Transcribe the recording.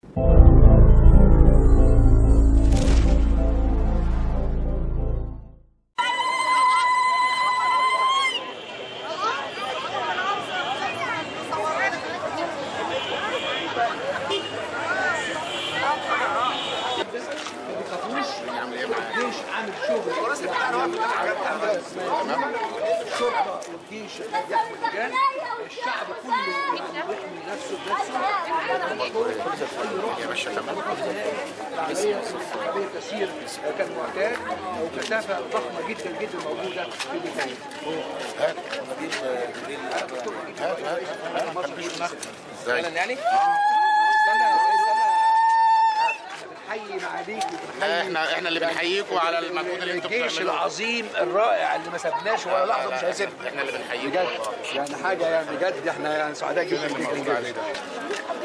الجيش عامل شغل الشرطه والجيش يحمي اللجان، الشعب كله يحمي نفسه بنفسه. يا باشا تمام. عمليه تسيير كان معتاد وكثافه ضخمه جدا جدا موجوده في البدايه. هات هات يعني بنحيي معاليك احنا اللي بنحييكم على المجهود اللي انتم بتعملوه. الجيش العظيم الرائع اللي ما سبناش ولا لحظه مش هيسيبنا. احنا اللي بنحييكم بجد يعني حاجه يعني بجد احنا يعني سعداء جدا باللي موجود عليه ده.